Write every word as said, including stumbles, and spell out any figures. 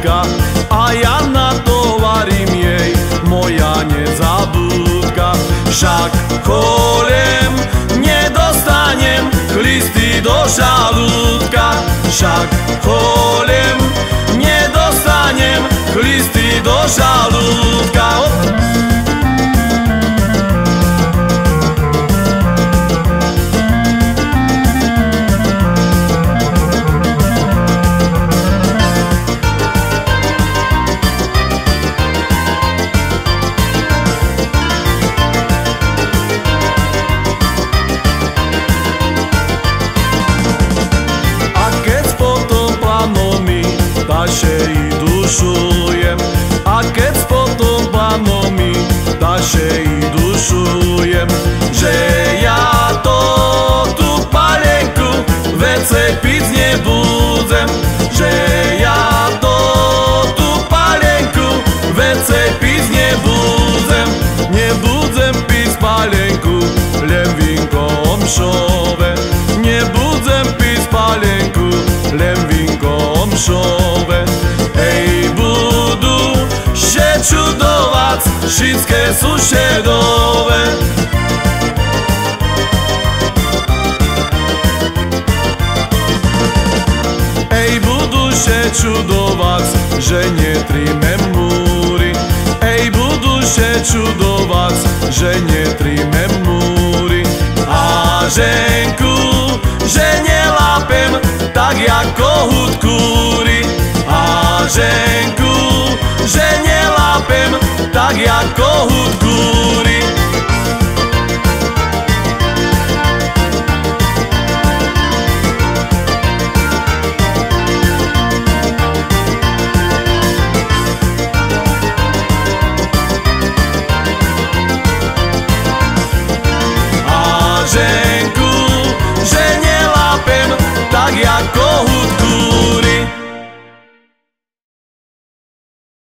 ľudka a ja na to varím jej, moja nezabudka. Však cholem nedostanem chlisty do žalúdka, však cholem nedostanem chlisty do žalúdka. Dašej dušujem, a keď potom pánom mi dašej dušujem, že ja to tú palenku vece piť nebudem, že ja to tú palenku vece piť nebudem, nebudem piť palenku, len vínko omšové, nebudem piť palenku, len vínko omšové. Ej, budú še čudovať, všetké sú šedové. Ej, budú še čudovať, že netrímem múry. Ej, budú še čudovať, že netrímem múry. A ženku, že nelápem tak jako hud kúry. A ženku, že nelápem tak jako hud